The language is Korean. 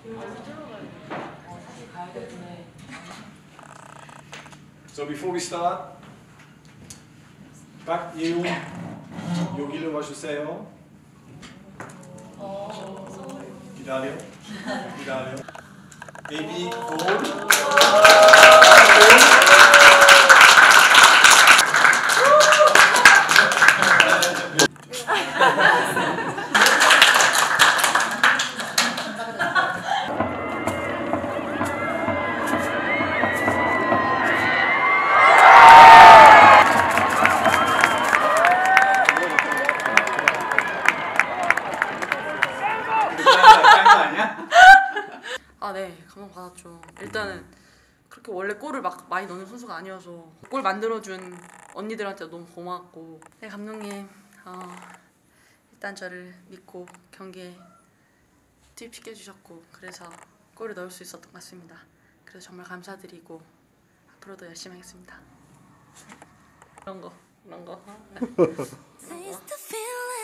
So before we start, 박예웅 여기로 와주세요. 기다려. AB 고. 아, 네, 감동받았죠. 일단은 그렇게 원래 골을 막 많이 넣는 선수가 아니어서 골 만들어준 언니들한테 너무 고마웠고, 네, 감독님 일단 저를 믿고 경기에 투입시켜 주셨고, 그래서 골을 넣을 수 있었던 것 같습니다. 그래서 정말 감사드리고 앞으로도 열심히 하겠습니다. 이런 거.